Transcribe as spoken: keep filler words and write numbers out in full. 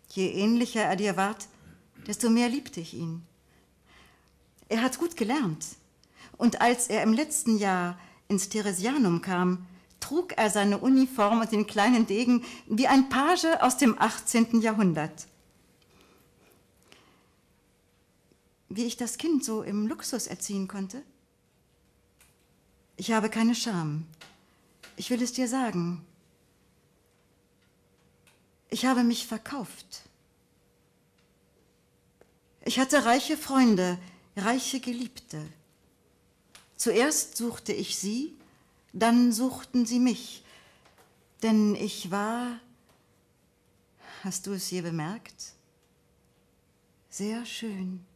Je ähnlicher er dir ward, desto mehr liebte ich ihn. Er hat gut gelernt. Und als er im letzten Jahr ins Theresianum kam, trug er seine Uniform und den kleinen Degen wie ein Page aus dem achtzehnten Jahrhundert. Wie ich das Kind so im Luxus erziehen konnte? Ich habe keine Scham. Ich will es dir sagen. Ich habe mich verkauft. Ich hatte reiche Freunde, reiche Geliebte. Zuerst suchte ich sie, dann suchten sie mich, denn ich war, hast du es je bemerkt, sehr schön.